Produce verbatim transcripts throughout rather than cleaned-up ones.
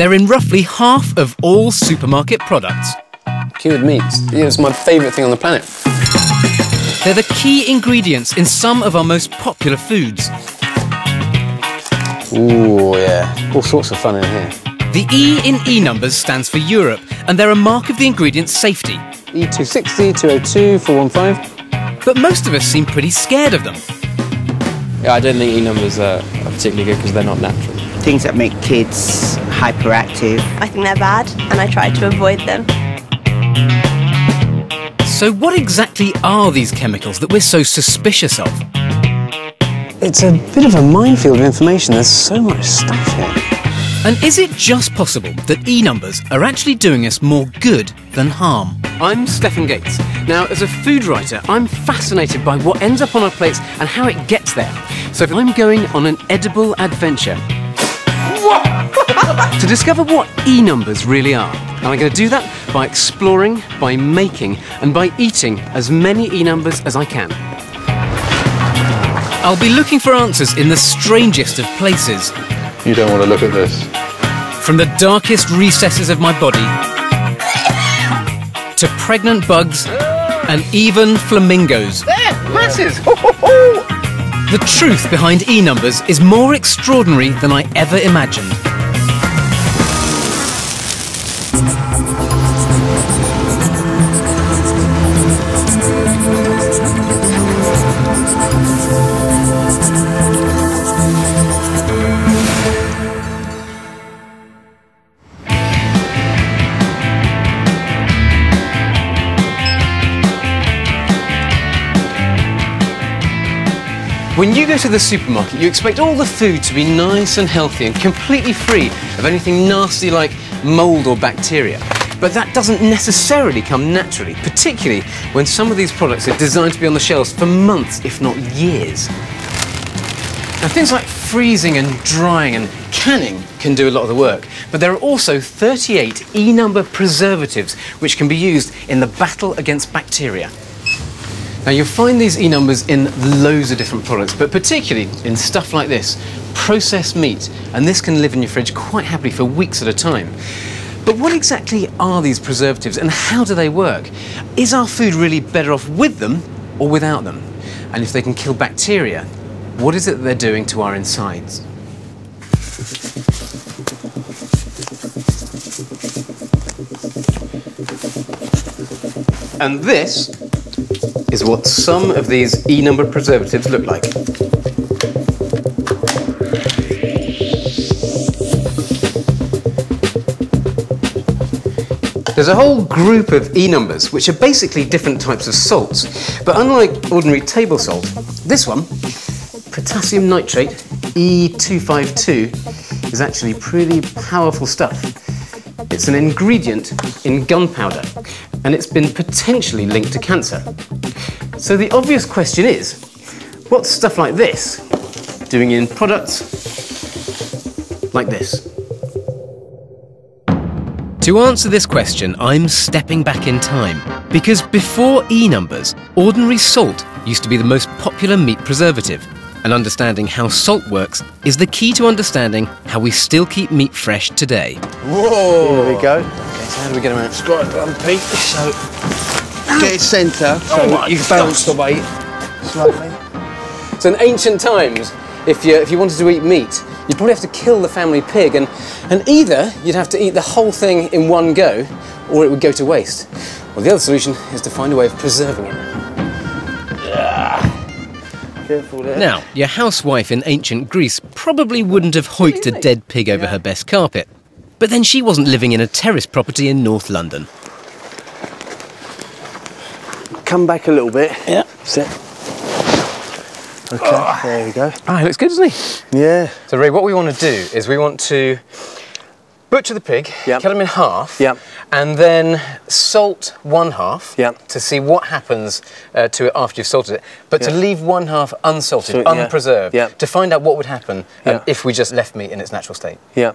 They're in roughly half of all supermarket products. Cured meats. Yeah, it's my favourite thing on the planet. They're the key ingredients in some of our most popular foods. Ooh, yeah. All sorts of fun in here. The E in E numbers stands for Europe, and they're a mark of the ingredient's safety. E two sixty, two oh two, four one five. But most of us seem pretty scared of them. Yeah, I don't think E numbers are particularly good because they're not natural. Things that make kids hyperactive. I think they're bad, and I try to avoid them. So what exactly are these chemicals that we're so suspicious of? It's a bit of a minefield of information. There's so much stuff here. And is it just possible that E numbers are actually doing us more good than harm? I'm Stefan Gates. Now, as a food writer, I'm fascinated by what ends up on our plates and how it gets there. So I'm going on an edible adventure to discover what E numbers really are. And I'm going to do that by exploring, by making, and by eating as many E numbers as I can. I'll be looking for answers in the strangest of places. You don't want to look at this. From the darkest recesses of my body to pregnant bugs and even flamingos. There! Masses! The truth behind E numbers is more extraordinary than I ever imagined. When you go to the supermarket, you expect all the food to be nice and healthy and completely free of anything nasty like mould or bacteria. But that doesn't necessarily come naturally, particularly when some of these products are designed to be on the shelves for months, if not years. Now, things like freezing and drying and canning can do a lot of the work, but there are also thirty-eight E number preservatives which can be used in the battle against bacteria. Now, you'll find these E numbers in loads of different products, but particularly in stuff like this, processed meat, and this can live in your fridge quite happily for weeks at a time. But what exactly are these preservatives and how do they work? Is our food really better off with them or without them? And if they can kill bacteria, what is it that they're doing to our insides? And this is what some of these E number preservatives look like. There's a whole group of E numbers which are basically different types of salts, but unlike ordinary table salt, this one, potassium nitrate, E two fifty-two, is actually pretty powerful stuff. It's an ingredient in gunpowder, and it's been potentially linked to cancer. So the obvious question is, what's stuff like this doing in products like this? To answer this question, I'm stepping back in time, because before E numbers, ordinary salt used to be the most popular meat preservative, and understanding how salt works is the key to understanding how we still keep meat fresh today. Whoa! Here we go. Okay, so how do we get them out? It's got a bumpy, so get it centre, so Oh, you can balance the weight slightly. So in ancient times, if you, if you wanted to eat meat, you'd probably have to kill the family pig, and, and either you'd have to eat the whole thing in one go, or it would go to waste. Well, the other solution is to find a way of preserving it. Careful there. Now, your housewife in ancient Greece probably wouldn't have hoiked a dead pig over her best carpet. But then she wasn't living in a terrace property in North London. Come back a little bit. Yeah. Sit. Okay, oh. There we go. Ah, he looks good, doesn't he? Yeah. So, Ray, what we want to do is we want to butcher the pig, yep. cut him in half, yep. and then salt one half yep. to see what happens uh, to it after you've salted it, but yep. to leave one half unsalted, so, unpreserved, yeah. Yep. to find out what would happen um, yep. if we just left meat in its natural state. Yeah.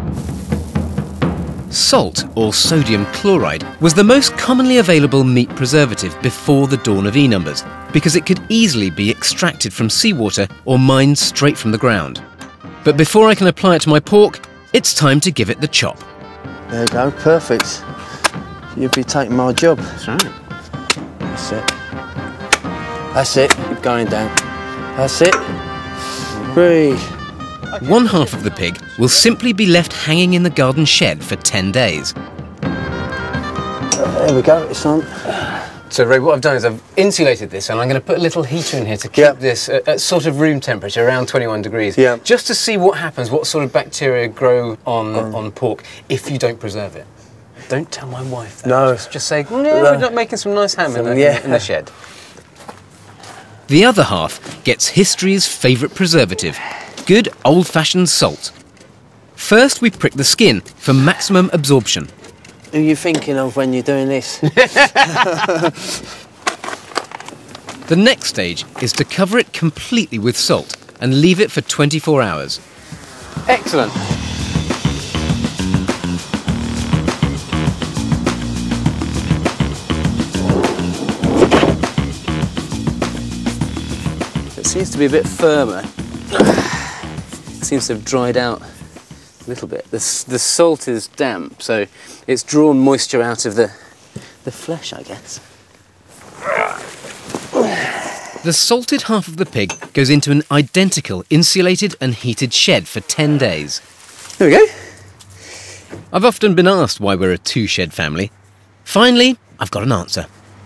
Salt, or sodium chloride, was the most commonly available meat preservative before the dawn of E numbers, because it could easily be extracted from seawater or mined straight from the ground. But before I can apply it to my pork, it's time to give it the chop. There you go, perfect. You'd be taking my job. That's right. That's it. That's it. Keep going down. That's it. Breathe. One half of the pig will simply be left hanging in the garden shed for ten days. There we go, it's on. So, Ray, what I've done is I've insulated this, and I'm going to put a little heater in here to keep Yep. this at, at sort of room temperature, around twenty-one degrees, Yeah. just to see what happens, what sort of bacteria grow on, Um. on pork if you don't preserve it. Don't tell my wife that. No. Just, just say, no, we're not making some nice ham in the, yeah. in the shed. The other half gets history's favourite preservative, good old-fashioned salt. First, we prick the skin for maximum absorption. Who are you thinking of when you're doing this? The next stage is to cover it completely with salt and leave it for twenty-four hours. Excellent. It seems to be a bit firmer. It seems to have dried out a little bit. The, s- the salt is damp, so it's drawn moisture out of the, the flesh, I guess. The salted half of the pig goes into an identical insulated and heated shed for ten days. There we go. I've often been asked why we're a two-shed family. Finally, I've got an answer.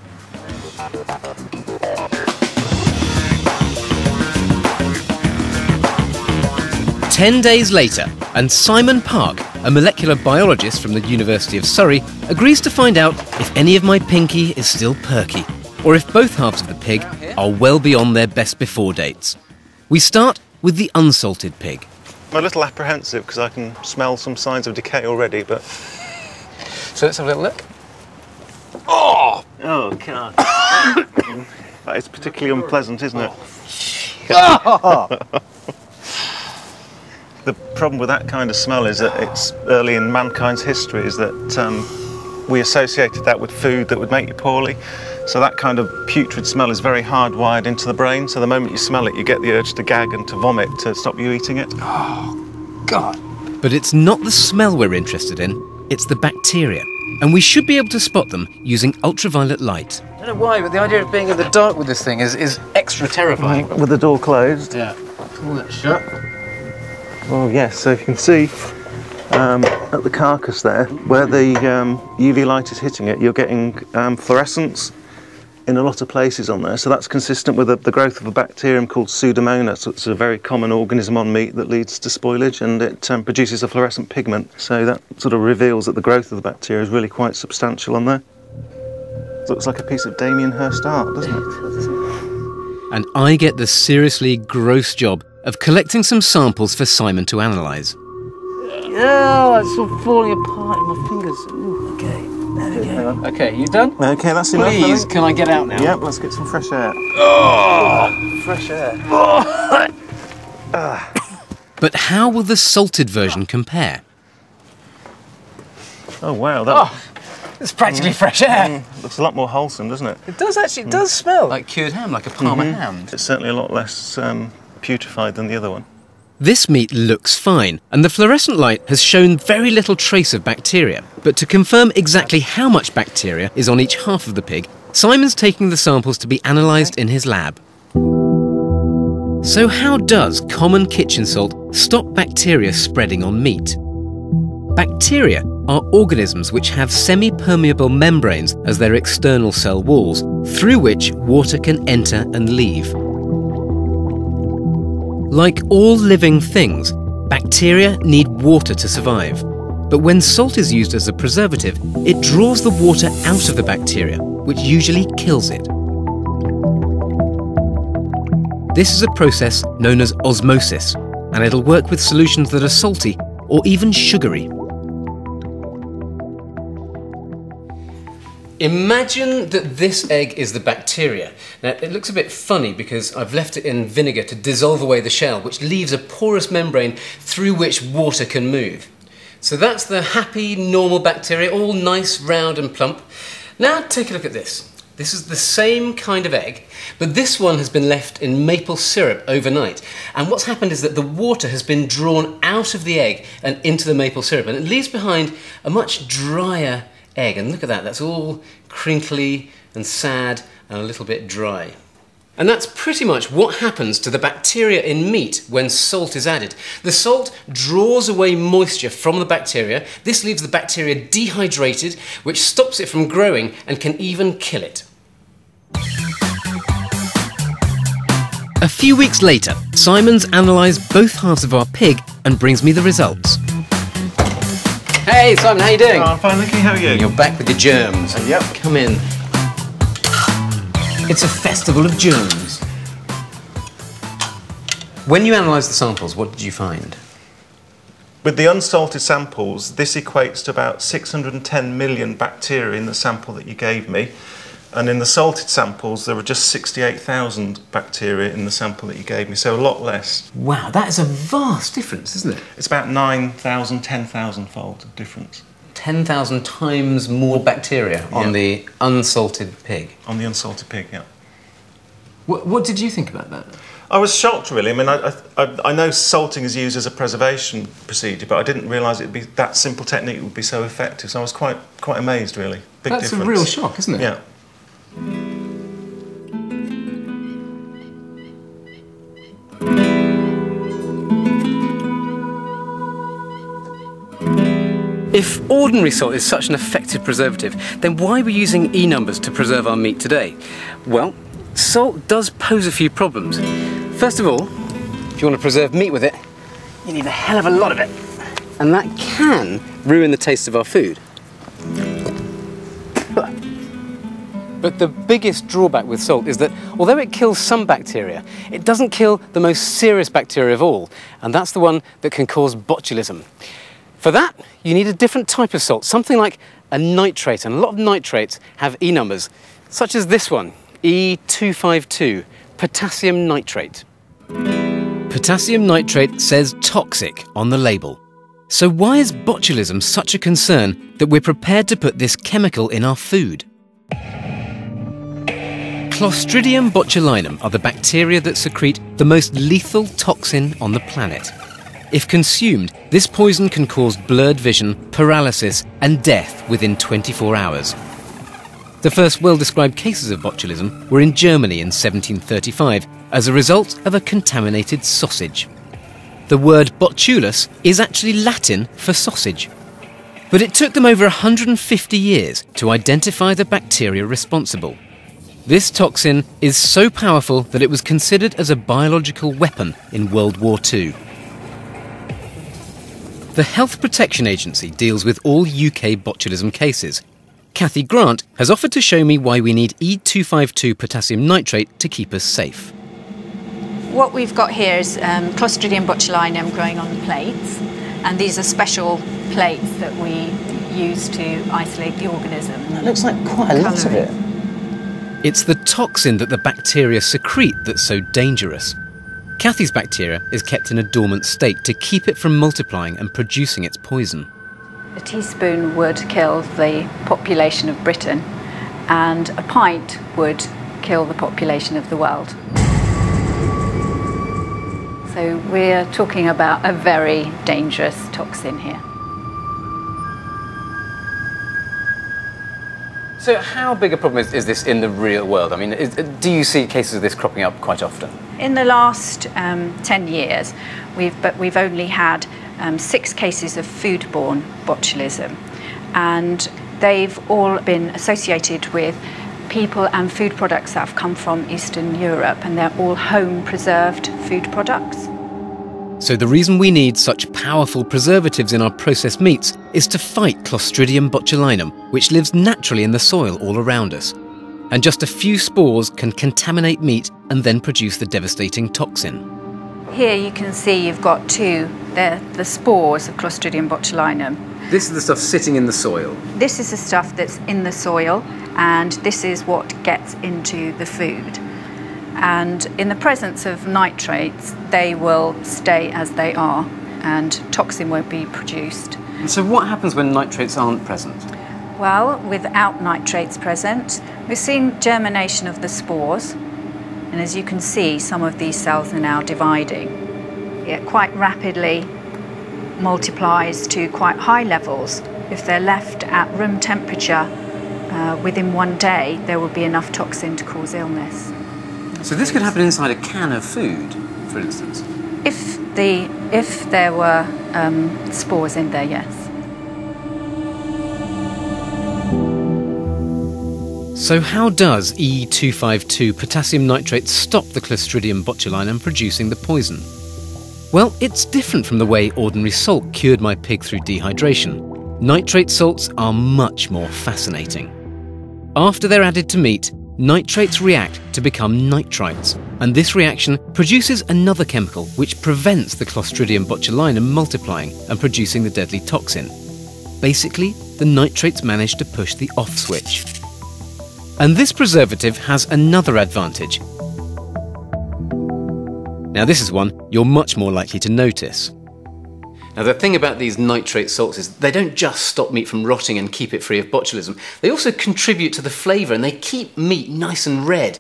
Ten days later, and Simon Park, a molecular biologist from the University of Surrey, agrees to find out if any of my pinky is still perky, or if both halves of the pig are well beyond their best before dates. We start with the unsalted pig. I'm a little apprehensive because I can smell some signs of decay already, but... So let's have a little look. Oh, God. That is particularly unpleasant, isn't it? The problem with that kind of smell is that it's early in mankind's history is that um, we associated that with food that would make you poorly. So that kind of putrid smell is very hardwired into the brain. So the moment you smell it, you get the urge to gag and to vomit to stop you eating it. Oh, God. But it's not the smell we're interested in, it's the bacteria. And we should be able to spot them using ultraviolet light. I don't know why, but the idea of being in the dark with this thing is, is extra terrifying. With the door closed. Yeah. Pull that shut. Oh yes, so you can see um, at the carcass there, where the um, U V light is hitting it, you're getting um, fluorescence in a lot of places on there. So that's consistent with the, the growth of a bacterium called Pseudomonas. So it's a very common organism on meat that leads to spoilage, and it um, produces a fluorescent pigment. So that sort of reveals that the growth of the bacteria is really quite substantial on there. Looks like a piece of Damien Hirst art, doesn't it? And I get the seriously gross job of collecting some samples for Simon to analyse. Oh, it's all falling apart in my fingers. Ooh, okay, there we go. Okay, you done? Okay, that's enough. I Please, think. can I get out now? Yep, let's get some fresh air. Oh, fresh air. But how will the salted version compare? Oh wow, that Oh, it's practically fresh air. looks a lot more wholesome, doesn't it? It does actually, it does smell like cured ham, like a Parma ham. It's certainly a lot less um, putrefied than the other one. This meat looks fine, and the fluorescent light has shown very little trace of bacteria. But to confirm exactly how much bacteria is on each half of the pig, Simon's taking the samples to be analysed in his lab. So how does common kitchen salt stop bacteria spreading on meat? Bacteria are organisms which have semi-permeable membranes as their external cell walls, through which water can enter and leave. Like all living things, bacteria need water to survive. But when salt is used as a preservative, it draws the water out of the bacteria, which usually kills it. This is a process known as osmosis, and it'll work with solutions that are salty or even sugary. Imagine that this egg is the bacteria. Now, it looks a bit funny because I've left it in vinegar to dissolve away the shell, which leaves a porous membrane through which water can move. So that's the happy, normal bacteria, all nice, round and plump. Now take a look at this. This is the same kind of egg, but this one has been left in maple syrup overnight. And what's happened is that the water has been drawn out of the egg and into the maple syrup, and it leaves behind a much drier egg. And look at that, that's all crinkly and sad and a little bit dry. And that's pretty much what happens to the bacteria in meat when salt is added. The salt draws away moisture from the bacteria. This leaves the bacteria dehydrated, which stops it from growing and can even kill it. A few weeks later, Simon's analysed both halves of our pig and brings me the results. Hey Simon, how you doing? Oh, I'm fine, thank you. How are you? You're back with your germs. Uh, yep. Come in. It's a festival of germs. When you analysed the samples, what did you find? With the unsalted samples, this equates to about six hundred and ten million bacteria in the sample that you gave me. And in the salted samples, there were just sixty-eight thousand bacteria in the sample that you gave me, so a lot less. Wow, that is a vast difference, isn't it? It's about nine thousand, ten thousand fold difference. ten thousand times more bacteria on Yeah. the unsalted pig. On the unsalted pig, yeah. What, what did you think about that? I was shocked, really. I mean, I, I, I know salting is used as a preservation procedure, but I didn't realise it'd be that simple technique would be so effective. So I was quite, quite amazed, really. Big That's difference. a real shock, isn't it? Yeah. If ordinary salt is such an effective preservative, then why are we using E numbers to preserve our meat today? Well, salt does pose a few problems. First of all, if you want to preserve meat with it, you need a hell of a lot of it. And that can ruin the taste of our food. But the biggest drawback with salt is that although it kills some bacteria, it doesn't kill the most serious bacteria of all, and that's the one that can cause botulism. For that, you need a different type of salt, something like a nitrate, and a lot of nitrates have E numbers, such as this one, E two five two, potassium nitrate. Potassium nitrate says toxic on the label. So why is botulism such a concern that we're prepared to put this chemical in our food? Clostridium botulinum are the bacteria that secrete the most lethal toxin on the planet. If consumed, this poison can cause blurred vision, paralysis, and death within twenty-four hours. The first well-described cases of botulism were in Germany in seventeen thirty-five as a result of a contaminated sausage. The word botulus is actually Latin for sausage. But it took them over one hundred fifty years to identify the bacteria responsible. This toxin is so powerful that it was considered as a biological weapon in World War Two. The Health Protection Agency deals with all U K botulism cases. Kathy Grant has offered to show me why we need E two five two potassium nitrate to keep us safe. What we've got here is um, Clostridium botulinum growing on the plates, and these are special plates that we use to isolate the organism. That looks like quite a lot of it. It's the toxin that the bacteria secrete that's so dangerous. Kathy's bacteria is kept in a dormant state to keep it from multiplying and producing its poison. A teaspoon would kill the population of Britain, and a pint would kill the population of the world. So we're talking about a very dangerous toxin here. So how big a problem is, is this in the real world? I mean, is, do you see cases of this cropping up quite often? In the last um, ten years, we've, but we've only had um, six cases of foodborne botulism, and they've all been associated with people and food products that have come from Eastern Europe, and they're all home preserved food products. So the reason we need such powerful preservatives in our processed meats is to fight Clostridium botulinum, which lives naturally in the soil all around us. And just a few spores can contaminate meat and then produce the devastating toxin. Here you can see you've got two, they're the spores of Clostridium botulinum. This is the stuff sitting in the soil. This is the stuff that's in the soil, and this is what gets into the food. And in the presence of nitrates, they will stay as they are, and toxin won't be produced. So what happens when nitrates aren't present? Well, without nitrates present, we've seen germination of the spores, and as you can see, some of these cells are now dividing. It quite rapidly multiplies to quite high levels. If they're left at room temperature, uh, within one day, there will be enough toxin to cause illness. So this could happen inside a can of food, for instance? If, the, if there were um, spores in there, yes. So how does E two fifty-two potassium nitrate stop the Clostridium botulinum producing the poison? Well, it's different from the way ordinary salt cured my pig through dehydration. Nitrate salts are much more fascinating. After they're added to meat, nitrates react to become nitrites, and this reaction produces another chemical which prevents the Clostridium botulinum multiplying and producing the deadly toxin. Basically, the nitrates manage to push the off switch. And this preservative has another advantage. Now this is one you're much more likely to notice. Now the thing about these nitrate salts is they don't just stop meat from rotting and keep it free of botulism, they also contribute to the flavour and they keep meat nice and red.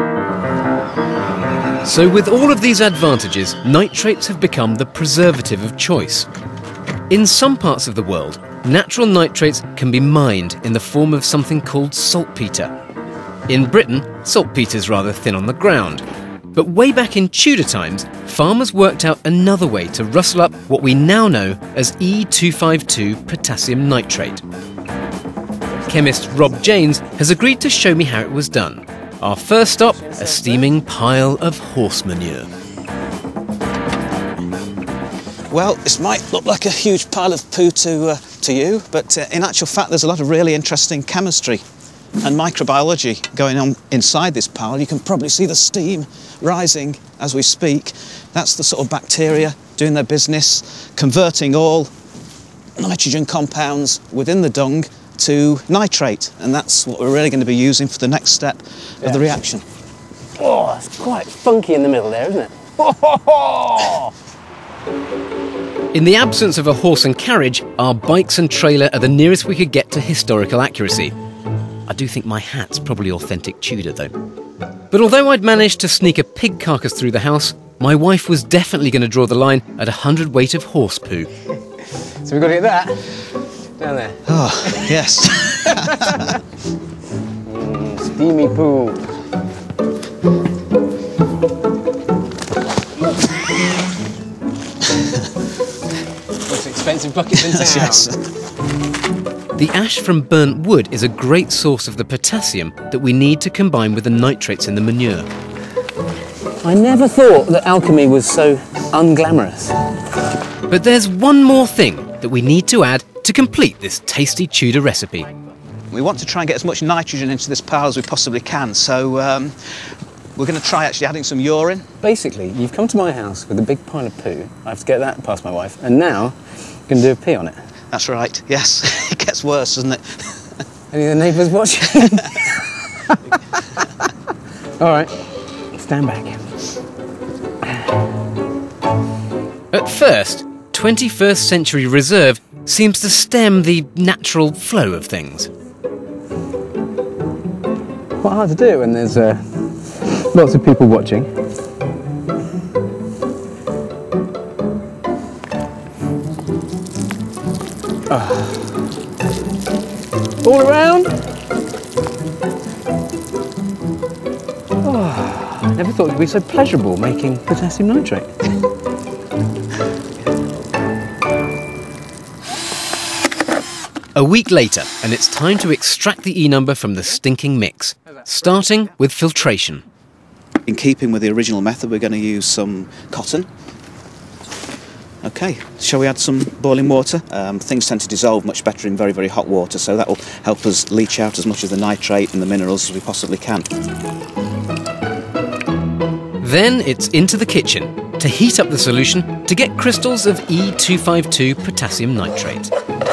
So with all of these advantages, nitrates have become the preservative of choice. In some parts of the world, natural nitrates can be mined in the form of something called saltpetre. In Britain, saltpeter's rather thin on the ground. But way back in Tudor times, farmers worked out another way to rustle up what we now know as E two fifty-two potassium nitrate. Chemist Rob Janes has agreed to show me how it was done. Our first stop, a steaming pile of horse manure. Well, this might look like a huge pile of poo to, uh, to you, but uh, in actual fact there's a lot of really interesting chemistry and microbiology going on inside this pile. You can probably see the steam rising as we speak. That's the sort of bacteria doing their business, converting all nitrogen compounds within the dung to nitrate, and that's what we're really going to be using for the next step of yeah. the reaction. Oh, it's quite funky in the middle there, isn't it? In the absence of a horse and carriage, our bikes and trailer are the nearest we could get to historical accuracy. I do think my hat's probably authentic Tudor, though. But although I'd managed to sneak a pig carcass through the house, my wife was definitely going to draw the line at a hundred weight of horse poo. So we've got to get that down there. Oh, yes. mm, steamy poo. Most expensive bucket in town. Yes. The ash from burnt wood is a great source of the potassium that we need to combine with the nitrates in the manure. I never thought that alchemy was so unglamorous. But there's one more thing that we need to add to complete this tasty Tudor recipe. We want to try and get as much nitrogen into this pile as we possibly can, so um, we're going to try actually adding some urine. Basically, you've come to my house with a big pile of poo. I have to get that past my wife, and now you can do a pee on it. That's right, yes. It gets worse, doesn't it? Any of the neighbours watching? All right, stand back. At first, twenty-first century reserve seems to stem the natural flow of things. Quite hard to do when there's uh, lots of people watching. Oh. All around. Oh, I never thought it would be so pleasurable making potassium nitrate. A week later, and it's time to extract the E number from the stinking mix, starting with filtration. In keeping with the original method, we're going to use some cotton. Okay, shall we add some boiling water? Um, things tend to dissolve much better in very, very hot water, so that will help us leach out as much of the nitrate and the minerals as we possibly can. Then it's into the kitchen to heat up the solution to get crystals of E two fifty-two potassium nitrate.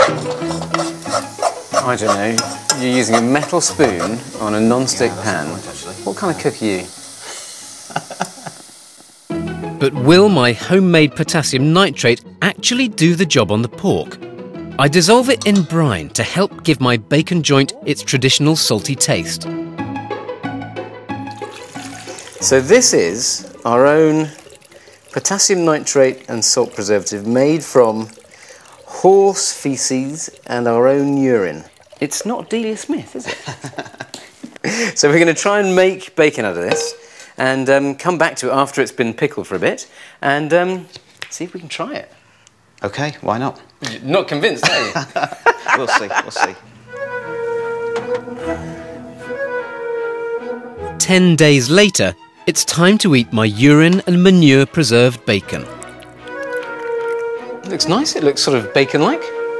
I don't know, you're using a metal spoon on a non-stick pan. What kind of cook are you? But will my homemade potassium nitrate actually do the job on the pork? I dissolve it in brine to help give my bacon joint its traditional salty taste. So this is our own potassium nitrate and salt preservative made from horse feces and our own urine. It's not Delia Smith, is it? So we're going to try and make bacon out of this and um, come back to it after it's been pickled for a bit and um, see if we can try it. OK, why not? You're not convinced, are you? We'll see, we'll see. Ten days later, it's time to eat my urine and manure preserved bacon. It looks nice, it looks sort of bacon-like.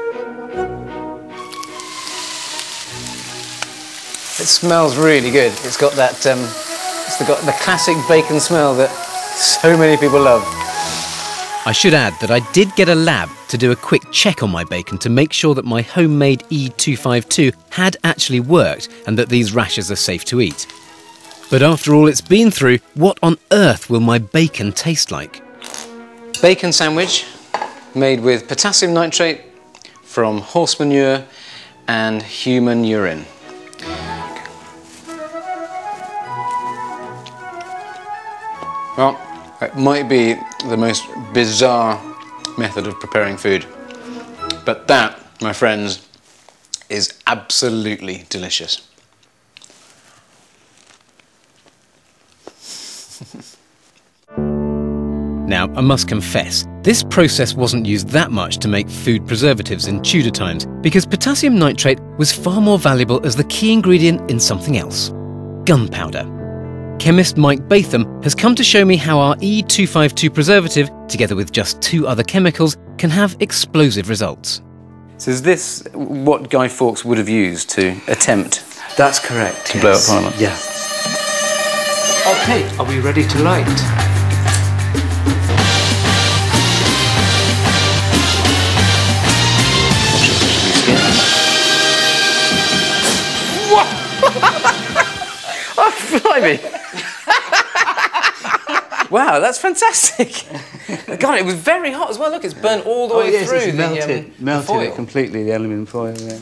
It smells really good. It's got that, um, it's got the classic bacon smell that so many people love. I should add that I did get a lab to do a quick check on my bacon to make sure that my homemade E two fifty-two had actually worked and that these rashers are safe to eat. But after all it's been through, what on earth will my bacon taste like? Bacon sandwich made with potassium nitrate from horse manure and human urine. Well, it might be the most bizarre method of preparing food, but that, my friends, is absolutely delicious. Now, I must confess, this process wasn't used that much to make food preservatives in Tudor times because potassium nitrate was far more valuable as the key ingredient in something else: gunpowder. Chemist Mike Batham has come to show me how our E two fifty-two preservative, together with just two other chemicals, can have explosive results. So is this what Guy Fawkes would have used to attempt That's correct. to blow up Parliament? Yeah. OK, are we ready to light? Oh, blimey! Wow, that's fantastic! God, it was very hot as well. Look, it's burnt all the Oh, way yes, through it's the, melted, um, melted the foil. it completely, the aluminium foil, yeah.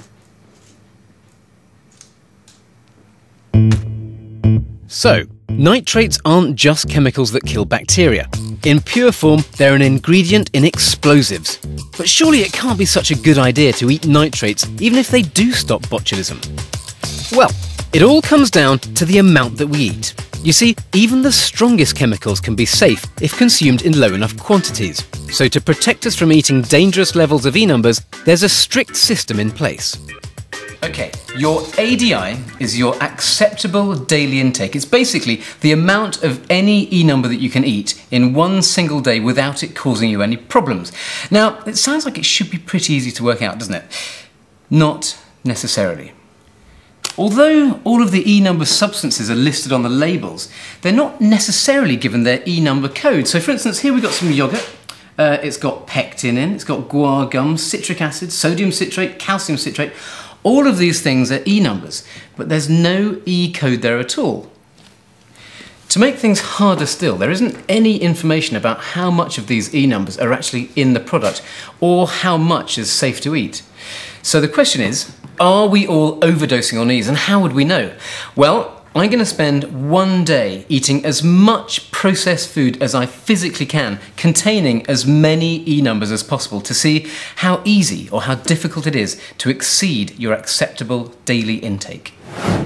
So, nitrates aren't just chemicals that kill bacteria. In pure form, they're an ingredient in explosives. But surely it can't be such a good idea to eat nitrates, even if they do stop botulism. Well, it all comes down to the amount that we eat. You see, even the strongest chemicals can be safe if consumed in low enough quantities. So to protect us from eating dangerous levels of E numbers, there's a strict system in place. OK, your A D I is your acceptable daily intake. It's basically the amount of any E number that you can eat in one single day without it causing you any problems. Now, it sounds like it should be pretty easy to work out, doesn't it? Not necessarily. Although all of the E number substances are listed on the labels, they're not necessarily given their E number code. So for instance, here we've got some yoghurt. Uh, it's got pectin in, it's got guar gum, citric acid, sodium citrate, calcium citrate. All of these things are E numbers, but there's no E code there at all. To make things harder still, there isn't any information about how much of these E numbers are actually in the product or how much is safe to eat. So the question is, are we all overdosing on E's, and how would we know? Well, I'm going to spend one day eating as much processed food as I physically can, containing as many E numbers as possible, to see how easy or how difficult it is to exceed your acceptable daily intake.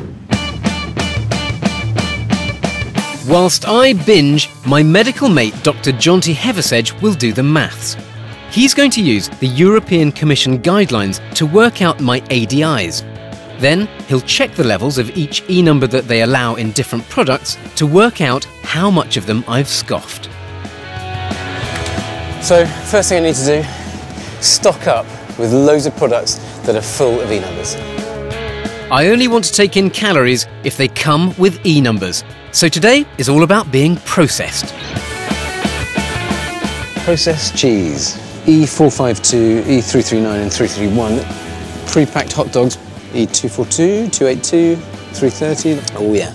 Whilst I binge, my medical mate Doctor Jonty Heversedge will do the maths. He's going to use the European Commission guidelines to work out my A D Is. Then he'll check the levels of each E number that they allow in different products to work out how much of them I've scoffed. So, first thing I need to do, stock up with loads of products that are full of E numbers. I only want to take in calories if they come with E numbers. So today is all about being processed. Processed cheese, E four fifty-two, E three thirty-nine and three thirty-one. Pre-packed hot dogs, E two forty-two, two eighty-two, three thirty. Oh yeah.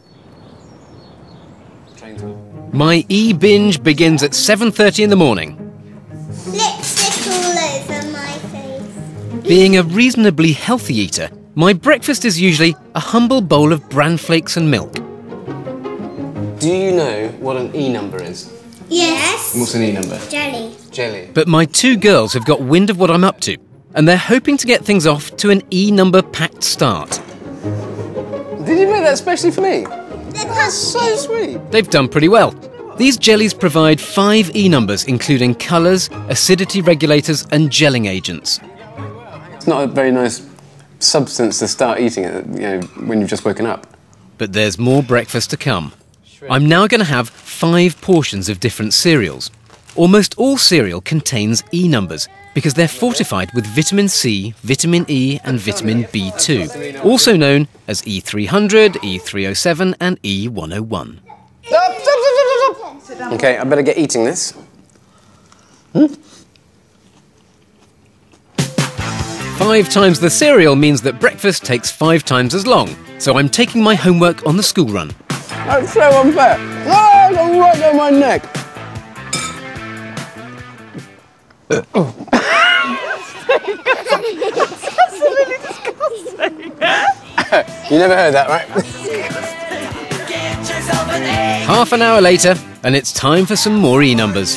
My E-binge begins at seven thirty in the morning. Lipstick all over my face. Being a reasonably healthy eater, my breakfast is usually a humble bowl of bran flakes and milk. Do you know what an E number is? Yes. What's an E number? Jelly. Jelly. But my two girls have got wind of what I'm up to, and they're hoping to get things off to an E number packed start. Did you make that especially for me? That's so sweet. They've done pretty well. These jellies provide five E numbers, including colours, acidity regulators and gelling agents. It's not a very nice substance to start eating it, you know, when you've just woken up. But there's more breakfast to come. I'm now going to have five portions of different cereals. Almost all cereal contains E numbers because they're fortified with vitamin C, vitamin E and vitamin B two, also known as E three hundred, E three oh seven and E one oh one. Stop, stop, stop, stop, stop. Okay, I better get eating this. Hmm? Five times the cereal means that breakfast takes five times as long, so I'm taking my homework on the school run. That's so unfair. Oh, it's gone right down my neck. Oh. You never heard that, right? Half an hour later, and it's time for some more E numbers.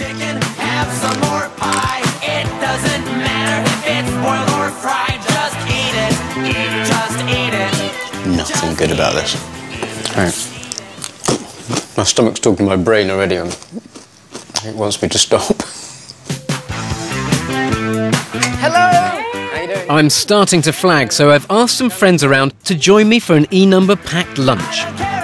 Nothing good about this. Right. My stomach's talking to my brain already. and It wants me to stop. Hello! How you doing? I'm starting to flag, so I've asked some friends around to join me for an E number packed lunch.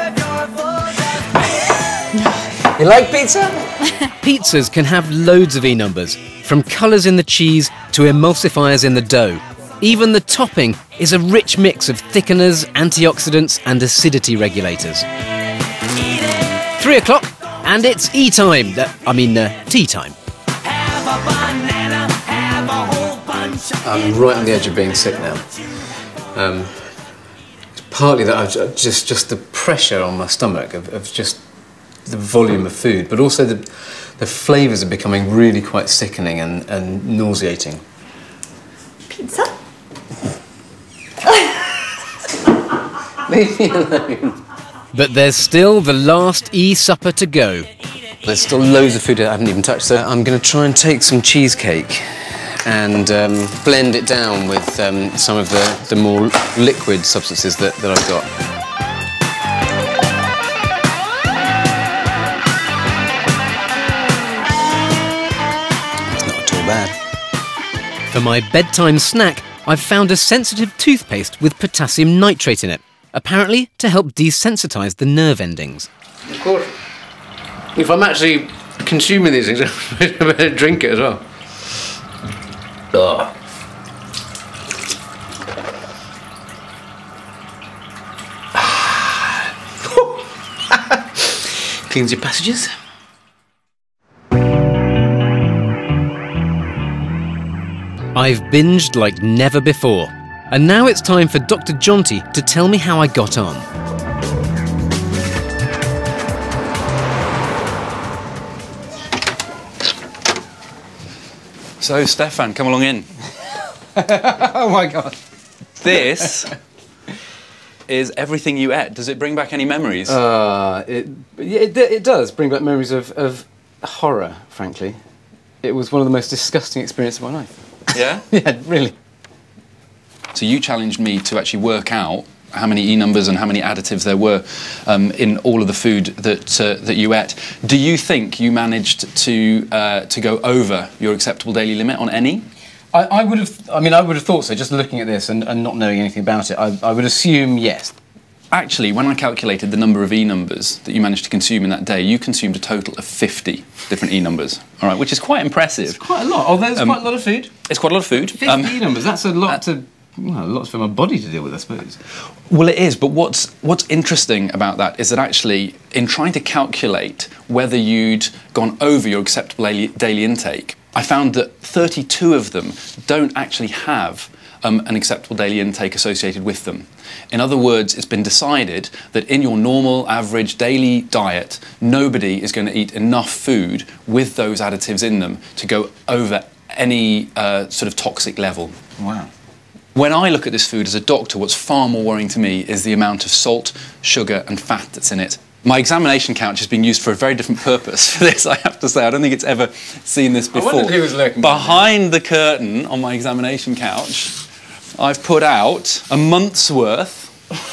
You like pizza? Pizzas can have loads of E numbers, from colours in the cheese to emulsifiers in the dough. Even the topping is a rich mix of thickeners, antioxidants and acidity regulators. Three o'clock, and it's E time. Uh, I mean, uh, tea time. I'm right on the edge of being sick now. Um, it's partly that I've just just the pressure on my stomach of, of just the volume of food, but also the the flavours are becoming really quite sickening and, and nauseating. Pizza? Leave me alone. But there's still the last E supper to go. There's still loads of food I haven't even touched, so I'm going to try and take some cheesecake and um, blend it down with um, some of the, the more liquid substances that, that I've got. It's not at all bad. For my bedtime snack, I've found a sensitive toothpaste with potassium nitrate in it, apparently to help desensitise the nerve endings. Of course. If I'm actually consuming these things, I better drink it as well. Ugh. Cleans your passages. I've binged like never before, and now it's time for Doctor Jonty to tell me how I got on. So, Stefan, come along in. Oh my God. This is everything you ate. Does it bring back any memories? Uh, it, yeah, it, it does bring back memories of, of horror, frankly. It was one of the most disgusting experiences of my life. Yeah? Yeah, really. So you challenged me to actually work out how many E numbers and how many additives there were um, in all of the food that uh, that you ate. Do you think you managed to uh, to go over your acceptable daily limit on any? I, I would have. I mean, I would have thought so. Just looking at this and, and not knowing anything about it, I, I would assume yes. Actually, when I calculated the number of E numbers that you managed to consume in that day, you consumed a total of fifty different E numbers. All right, which is quite impressive. It's quite a lot. Oh, there's um, quite a lot of food. It's quite a lot of food. fifty um, E numbers. That's a lot uh, to. Well, lots for my body to deal with, I suppose. Well, it is, but what's what's interesting about that is that actually, in trying to calculate whether you'd gone over your acceptable daily, daily intake, I found that thirty-two of them don't actually have um, an acceptable daily intake associated with them. In other words, it's been decided that in your normal, average daily diet, nobody is going to eat enough food with those additives in them to go over any uh, sort of toxic level. Wow. When I look at this food as a doctor, what's far more worrying to me is the amount of salt, sugar and fat that's in it. My examination couch is being used for a very different purpose for this, I have to say. I don't think it's ever seen this before. I wondered who was lurking behind the curtain on my examination couch, I've put out a month's worth.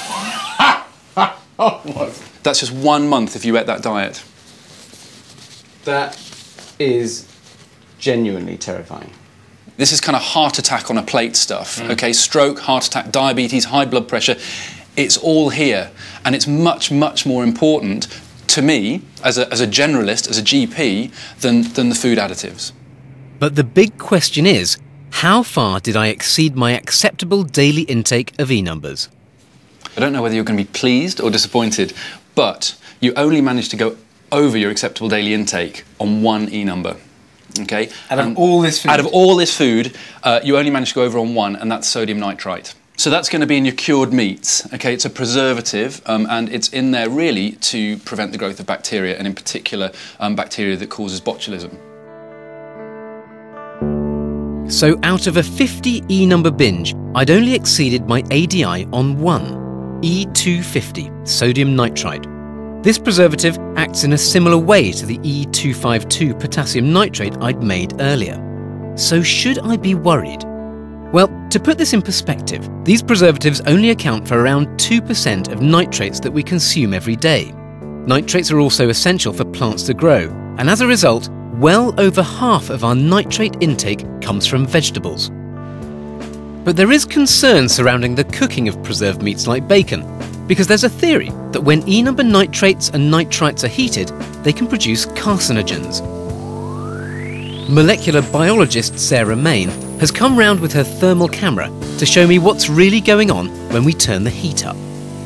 That's just one month if you ate that diet. That is genuinely terrifying. This is kind of heart attack on a plate stuff, mm. okay? Stroke, heart attack, diabetes, high blood pressure. It's all here, and it's much, much more important to me, as a, as a generalist, as a G P, than, than the food additives. But the big question is, how far did I exceed my acceptable daily intake of E-numbers? I don't know whether you're going to be pleased or disappointed, but you only managed to go over your acceptable daily intake on one E-number. Okay? Out of and all this food? Out of all this food, uh, you only managed to go over on one, and that's sodium nitrite. So that's going to be in your cured meats, okay? It's a preservative, um, and it's in there really to prevent the growth of bacteria, and in particular, um, bacteria that causes botulism. So out of a fifty E-number binge, I'd only exceeded my A D I on one, E two fifty, sodium nitrite. This preservative acts in a similar way to the E two fifty-two potassium nitrate I'd made earlier. So should I be worried? Well, to put this in perspective, these preservatives only account for around two percent of nitrates that we consume every day. Nitrates are also essential for plants to grow, and as a result, well over half of our nitrate intake comes from vegetables. But there is concern surrounding the cooking of preserved meats like bacon, because there's a theory that when E-number nitrates and nitrites are heated, they can produce carcinogens. Molecular biologist Sarah Main has come round with her thermal camera to show me what's really going on when we turn the heat up.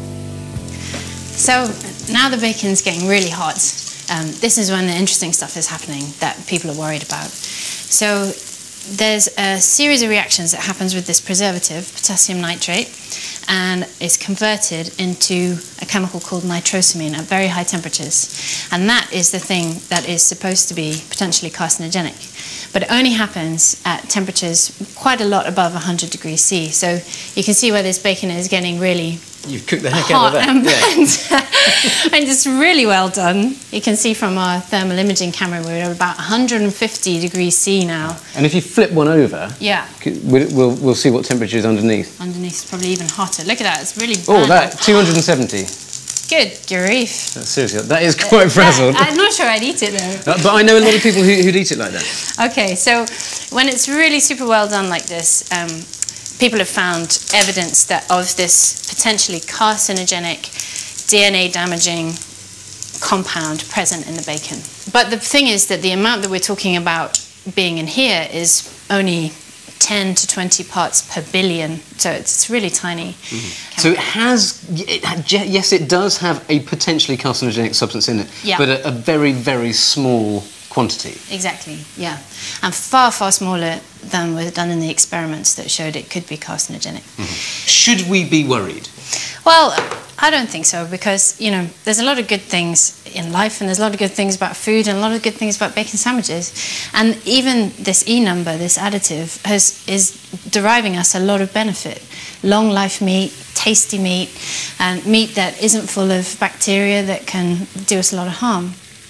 So now the bacon's getting really hot. Um, this is when the interesting stuff is happening that people are worried about. So there's a series of reactions that happens with this preservative, potassium nitrate, and it's converted into a chemical called nitrosamine at very high temperatures. And that is the thing that is supposed to be potentially carcinogenic. But it only happens at temperatures quite a lot above one hundred degrees C. So you can see where this bacon is getting really You've cooked the heck hot out of that. and, Yeah. and it's really well done. You can see from our thermal imaging camera we're at about one hundred fifty degrees C now. And if you flip one over, Yeah. we'll, we'll, we'll see what temperature is underneath. Underneath it's probably even hotter. Look at that, it's really Oh, burnt that, up. two hundred seventy. Good grief. Seriously, that is quite frazzled. I'm not sure I'd eat it though. Uh, but I know a lot of people who, who'd eat it like that. Okay, so when it's really super well done like this, um, people have found evidence that of this potentially carcinogenic, D N A damaging compound present in the bacon. But the thing is that the amount that we're talking about being in here is only ten to twenty parts per billion, so it's really tiny. Mm-hmm. So it has, it, yes, it does have a potentially carcinogenic substance in it, Yeah. but a, a very, very small quantity. Exactly, yeah. And far, far smaller than was done in the experiments that showed it could be carcinogenic. Mm-hmm. Should we be worried? Well, I don't think so, because, you know, there's a lot of good things in life, and there's a lot of good things about food, and a lot of good things about bacon sandwiches. And even this E number, this additive, has, is deriving us a lot of benefit. Long life meat, tasty meat, and meat that isn't full of bacteria that can do us a lot of harm.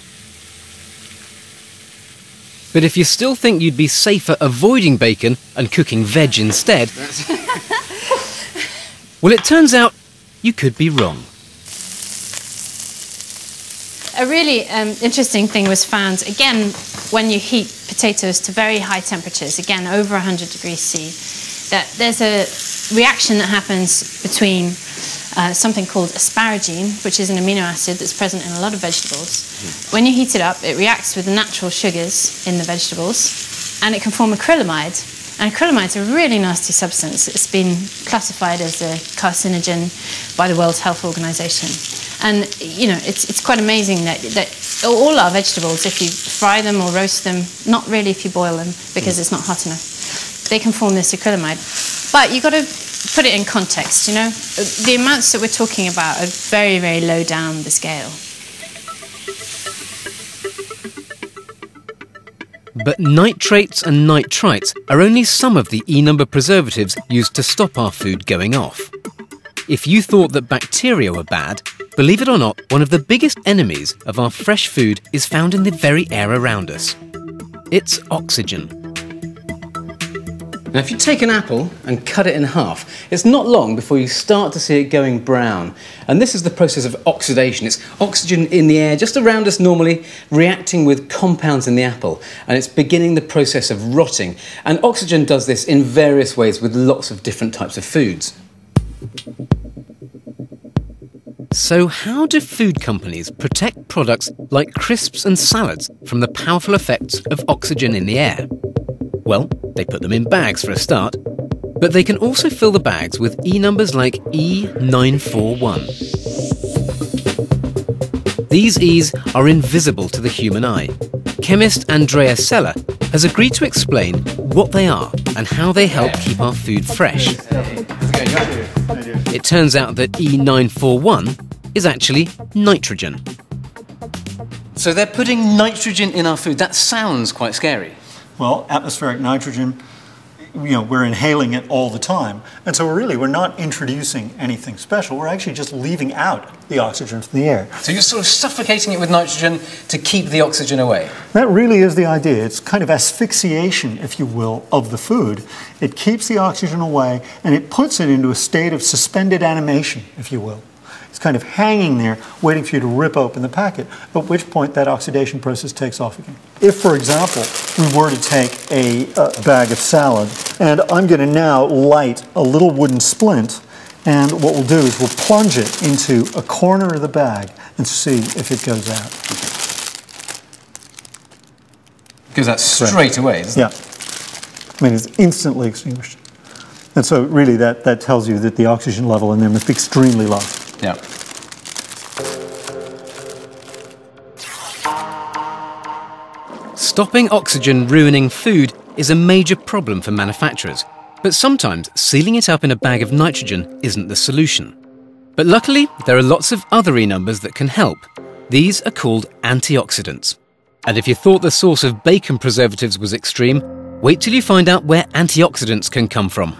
But if you still think you'd be safer avoiding bacon and cooking veg instead, well, it turns out you could be wrong. A really um, interesting thing was found, again, when you heat potatoes to very high temperatures, again, over one hundred degrees C, that there's a reaction that happens between uh, something called asparagine, which is an amino acid that's present in a lot of vegetables. Mm-hmm. When you heat it up, it reacts with the natural sugars in the vegetables, and it can form acrylamide. And acrylamide's a really nasty substance. It's been classified as a carcinogen by the World Health Organization. And, you know, it's, it's quite amazing that, that all our vegetables, if you fry them or roast them, not really if you boil them, because it's not hot enough, they can form this acrylamide. But you've got to put it in context, you know. The amounts that we're talking about are very, very low down the scale. But nitrates and nitrites are only some of the E-number preservatives used to stop our food going off. If you thought that bacteria were bad, believe it or not, one of the biggest enemies of our fresh food is found in the very air around us. It's oxygen. Now, if you take an apple and cut it in half, it's not long before you start to see it going brown. And this is the process of oxidation. It's oxygen in the air just around us normally, reacting with compounds in the apple. And it's beginning the process of rotting. And oxygen does this in various ways with lots of different types of foods. So how do food companies protect products like crisps and salads from the powerful effects of oxygen in the air? Well, they put them in bags for a start, but they can also fill the bags with E numbers like E nine four one. These E's are invisible to the human eye. Chemist Andrea Sella has agreed to explain what they are and how they help keep our food fresh. It turns out that E nine four one is actually nitrogen. So they're putting nitrogen in our food. That sounds quite scary. Well, atmospheric nitrogen, you know, we're inhaling it all the time. And so really, we're not introducing anything special. We're actually just leaving out the oxygen from the air. So you're sort of suffocating it with nitrogen to keep the oxygen away. That really is the idea. It's kind of asphyxiation, if you will, of the food. It keeps the oxygen away, and it puts it into a state of suspended animation, if you will. It's kind of hanging there, waiting for you to rip open the packet, at which point that oxidation process takes off again. If, for example, we were to take a, a bag of salad, and I'm going to now light a little wooden splint, and what we'll do is we'll plunge it into a corner of the bag and see if it goes out. Goes out straight away, doesn't it? Yeah. I mean, it's instantly extinguished. And so really that, that tells you that the oxygen level in there must be extremely low. Yeah. Stopping oxygen ruining food is a major problem for manufacturers, but sometimes sealing it up in a bag of nitrogen isn't the solution. But luckily, there are lots of other E numbers that can help. These are called antioxidants. And if you thought the source of bacon preservatives was extreme, wait till you find out where antioxidants can come from.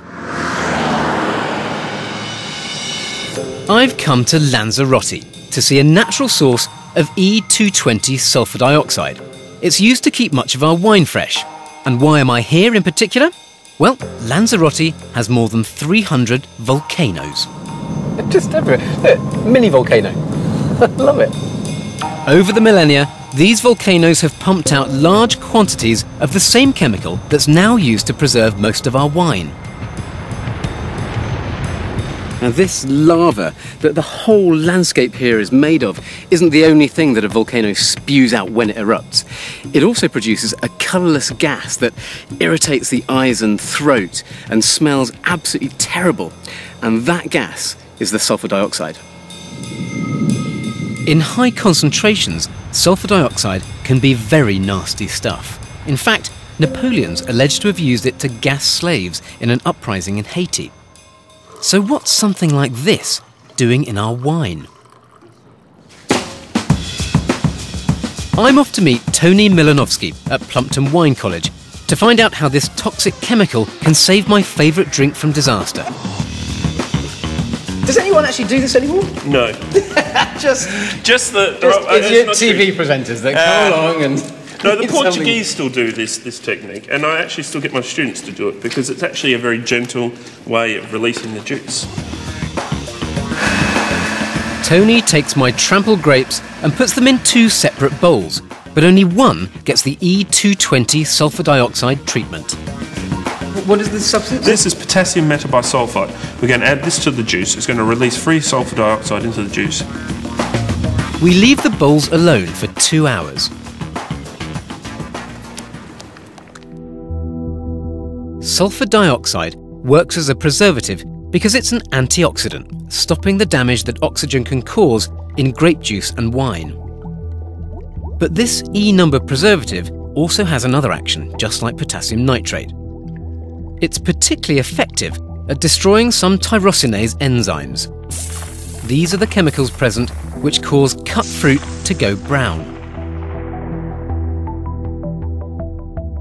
I've come to Lanzarote to see a natural source of E two twenty sulfur dioxide. It's used to keep much of our wine fresh. And why am I here in particular? Well, Lanzarote has more than three hundred volcanoes. Just everywhere. Look, mini volcano. I love it. Over the millennia, these volcanoes have pumped out large quantities of the same chemical that's now used to preserve most of our wine. Now this lava that the whole landscape here is made of isn't the only thing that a volcano spews out when it erupts. It also produces a colourless gas that irritates the eyes and throat and smells absolutely terrible. And that gas is the sulfur dioxide. In high concentrations, sulfur dioxide can be very nasty stuff. In fact, Napoleon's alleged to have used it to gas slaves in an uprising in Haiti. So what's something like this doing in our wine? I'm off to meet Tony Milanovsky at Plumpton Wine College to find out how this toxic chemical can save my favourite drink from disaster. Does anyone actually do this anymore? No. just, just the just uh, idiot T V true. presenters that come uh, along and. No, the Portuguese still do this this technique, and I actually still get my students to do it because it's actually a very gentle way of releasing the juice. Tony takes my trampled grapes and puts them in two separate bowls, but only one gets the E two twenty sulfur dioxide treatment. What is this substance? This is potassium metabisulfite. We're going to add this to the juice. It's going to release free sulfur dioxide into the juice. We leave the bowls alone for two hours. Sulfur dioxide works as a preservative because it's an antioxidant, stopping the damage that oxygen can cause in grape juice and wine. But this E-number preservative also has another action, just like potassium nitrate. It's particularly effective at destroying some tyrosinase enzymes. These are the chemicals present which cause cut fruit to go brown.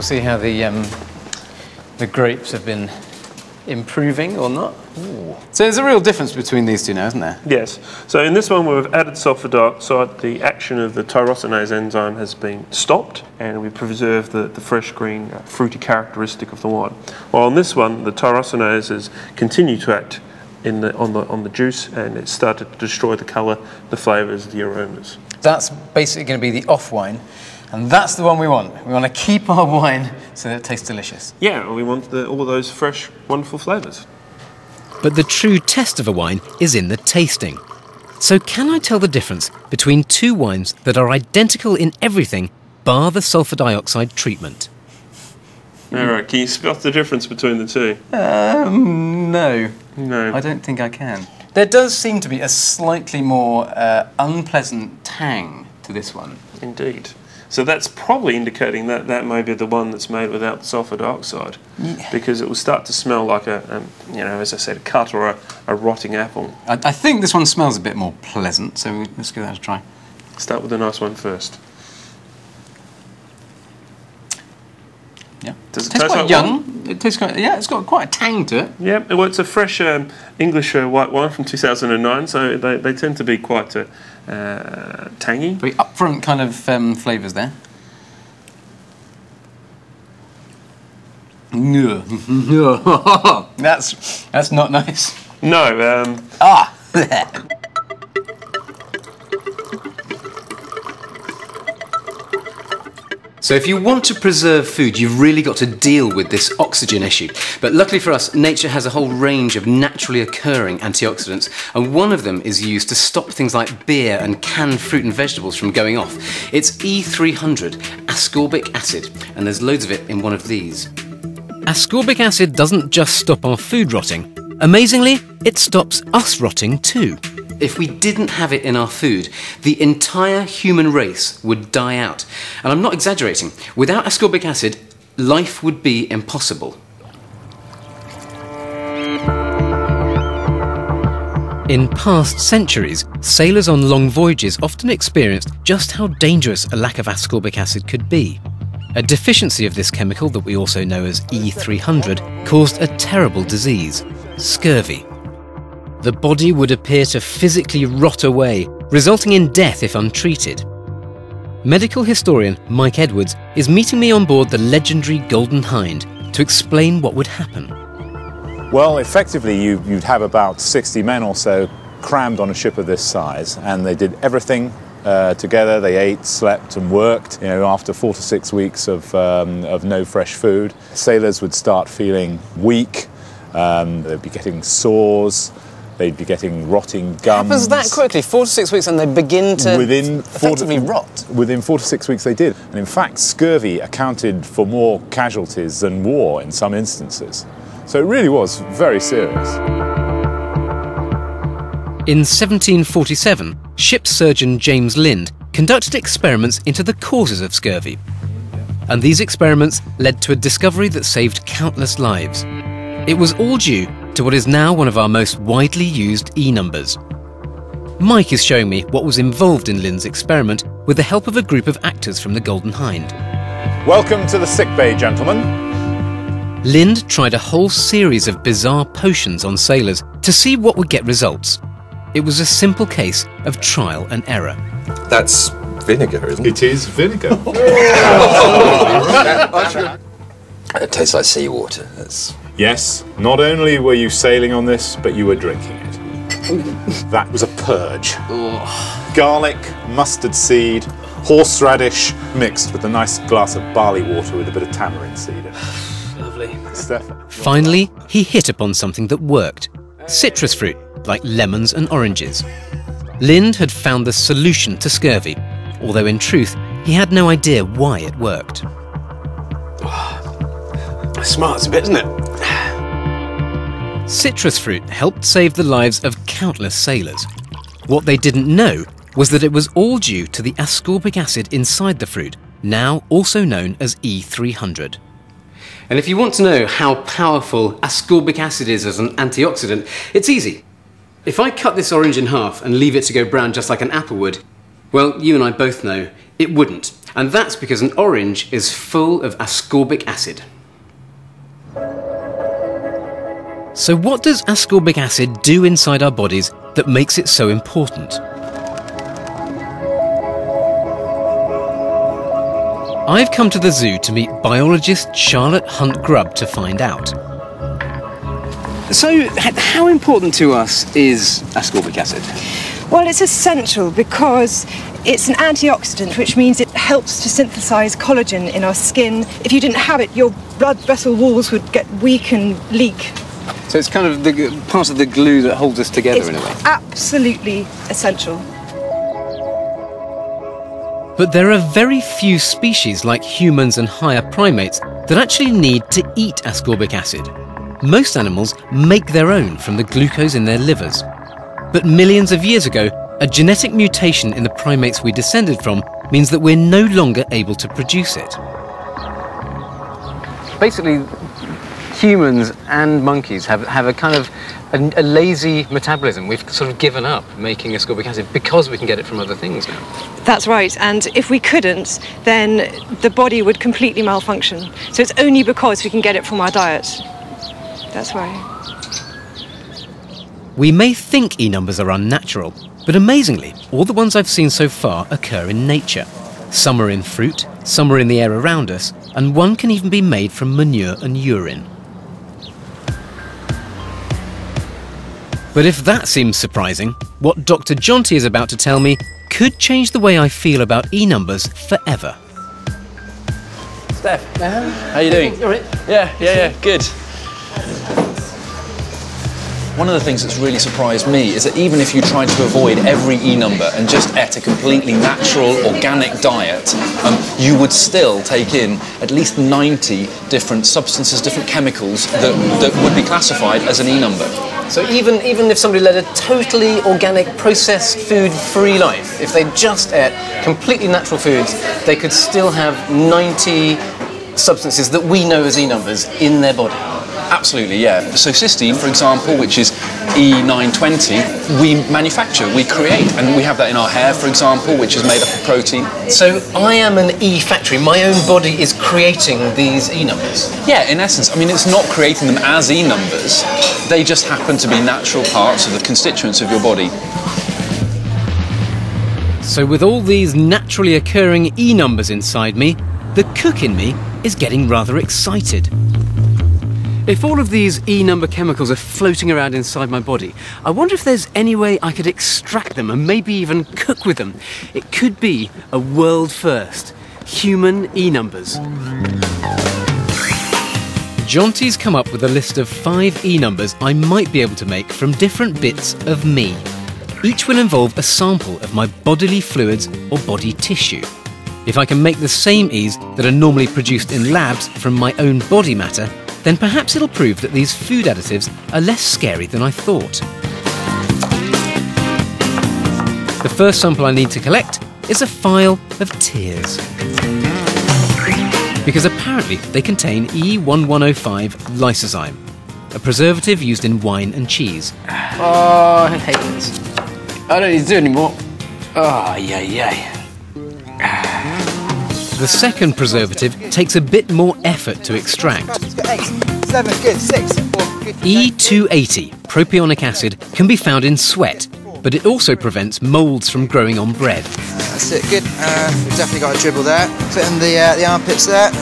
We'll see how the, um, the grapes have been improving or not. Ooh. So there's a real difference between these two now, isn't there? Yes. So in this one we've added sulfur dioxide, the action of the tyrosinase enzyme has been stopped and we preserve the, the fresh green uh, fruity characteristic of the wine. While on this one the tyrosinases continue to act in the, on, the, on the juice and it started to destroy the colour, the flavours, the aromas. That's basically going to be the off wine. And that's the one we want. We want to keep our wine so that it tastes delicious. Yeah, we want the, all those fresh, wonderful flavours. But the true test of a wine is in the tasting. So can I tell the difference between two wines that are identical in everything, bar the sulfur dioxide treatment? All right, can you spot the difference between the two? Um, no. No. I don't think I can. There does seem to be a slightly more uh, unpleasant tang to this one. Indeed. So that's probably indicating that that may be the one that's made without the sulfur dioxide, yeah. Because it will start to smell like a, um, you know, as I said, a cut or a, a rotting apple. I, I think this one smells a bit more pleasant, so let's give that a try. Start with the nice one first. Yeah. Does it, it tastes taste quite like young. wine? It tastes quite, yeah, it's got quite a tang to it. Yeah, well, it's a fresh um, English uh, white wine from two thousand nine, so they, they tend to be quite uh, uh, tangy. Very upfront kind of um, flavours there. that's, that's not nice. No. Um, ah! So if you want to preserve food, you've really got to deal with this oxygen issue. But luckily for us, nature has a whole range of naturally occurring antioxidants, and one of them is used to stop things like beer and canned fruit and vegetables from going off. It's E three hundred, ascorbic acid, and there's loads of it in one of these. Ascorbic acid doesn't just stop our food rotting. Amazingly, it stops us rotting too. If we didn't have it in our food, the entire human race would die out. And I'm not exaggerating. Without ascorbic acid, life would be impossible. In past centuries, sailors on long voyages often experienced just how dangerous a lack of ascorbic acid could be. A deficiency of this chemical, that we also know as E three hundred, caused a terrible disease, scurvy. The body would appear to physically rot away, resulting in death if untreated. Medical historian Mike Edwards is meeting me on board the legendary Golden Hind to explain what would happen. Well, effectively you, you'd have about sixty men or so crammed on a ship of this size, and they did everything uh, together. They ate, slept and worked. You know, after four to six weeks of, um, of no fresh food, sailors would start feeling weak, um, they'd be getting sores, they'd be getting rotting gums. Happens that quickly, four to six weeks, and they begin to within effectively four to, rot? Within four to six weeks they did. And in fact, scurvy accounted for more casualties than war in some instances. So it really was very serious. In seventeen forty-seven, ship surgeon James Lind conducted experiments into the causes of scurvy. And these experiments led to a discovery that saved countless lives. It was all due to what is now one of our most widely used E numbers. Mike is showing me what was involved in Lind's experiment with the help of a group of actors from the Golden Hind. Welcome to the sick bay, gentlemen. Lind tried a whole series of bizarre potions on sailors to see what would get results. It was a simple case of trial and error. That's vinegar, isn't it? It is vinegar. It tastes like seawater. That's... Yes, not only were you sailing on this, but you were drinking it. That was a purge. Oh. Garlic, mustard seed, horseradish, mixed with a nice glass of barley water with a bit of tamarind seed in it. Lovely. Stefan. Finally, he hit upon something that worked. Citrus fruit, like lemons and oranges. Lind had found the solution to scurvy, although in truth, he had no idea why it worked. Oh, smarts a bit, isn't it? Citrus fruit helped save the lives of countless sailors. What they didn't know was that it was all due to the ascorbic acid inside the fruit, now also known as E three hundred. And if you want to know how powerful ascorbic acid is as an antioxidant, it's easy. If I cut this orange in half and leave it to go brown just like an apple would, well, you and I both know It wouldn't. And that's because an orange is full of ascorbic acid. So what does ascorbic acid do inside our bodies that makes it so important? I've come to the zoo to meet biologist Charlotte Hunt-Grubb to find out. So, h- how important to us is ascorbic acid? Well, it's essential because it's an antioxidant, which means it helps to synthesize collagen in our skin. If you didn't have it, your blood vessel walls would get weak and leak. So it's kind of the g- part of the glue that holds us together It's in a way. absolutely essential. But there are very few species like humans and higher primates that actually need to eat ascorbic acid. Most animals make their own from the glucose in their livers. But millions of years ago, a genetic mutation in the primates we descended from means that we're no longer able to produce it. Basically, humans and monkeys have, have a kind of a, a lazy metabolism. We've sort of given up making ascorbic acid because we can get it from other things now. That's right, and if we couldn't, then the body would completely malfunction. So it's only because we can get it from our diet. That's why. We may think E numbers are unnatural, but amazingly, all the ones I've seen so far occur in nature. Some are in fruit, some are in the air around us, and one can even be made from manure and urine. But if that seems surprising, what Doctor Jonty is about to tell me could change the way I feel about E numbers forever. Steph, how are you doing? You all right? Yeah, yeah, yeah, good. One of the things that's really surprised me is that even if you tried to avoid every E number and just ate a completely natural, organic diet, um, you would still take in at least ninety different substances, different chemicals that, that would be classified as an E number. So even, even if somebody led a totally organic, processed food-free life, if they just ate completely natural foods, they could still have ninety substances that we know as E numbers in their body. Absolutely, yeah. So cysteine, for example, which is E nine twenty, we manufacture, we create, and we have that in our hair, for example, which is made up of protein. So I am an E factory. My own body is creating these E numbers. Yeah, in essence. I mean, it's not creating them as E numbers. They just happen to be natural parts of the constituents of your body. So with all these naturally occurring E numbers inside me, the cook in me is getting rather excited. If all of these E number chemicals are floating around inside my body, I wonder if there's any way I could extract them and maybe even cook with them. It could be a world first. Human E numbers. Jonty's come up with a list of five E numbers I might be able to make from different bits of me. Each will involve a sample of my bodily fluids or body tissue. If I can make the same E's that are normally produced in labs from my own body matter, then perhaps it'll prove that these food additives are less scary than I thought. The first sample I need to collect is a phial of tears. Because apparently they contain E eleven oh five lysozyme, a preservative used in wine and cheese. Oh, I hate this. I don't need to do it anymore. Oh, yay, yay. The second preservative takes a bit more effort to extract. Eight, seven, good, six, four, good. E two eighty, propionic acid, can be found in sweat, but it also prevents moulds from growing on bread. That's it, good. Uh, we've definitely got a dribble there. Fit in the, uh, the armpits there.